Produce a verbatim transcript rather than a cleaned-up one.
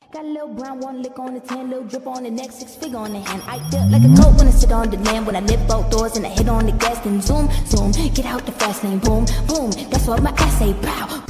Got a little brown, one lick on the tan, little drip on the neck, six figure on the hand. I feel like a coat when I sit on the land, when I lift both doors and I hit on the gas, then zoom, zoom, get out the fast lane, boom, boom. That's what my ass say, pow.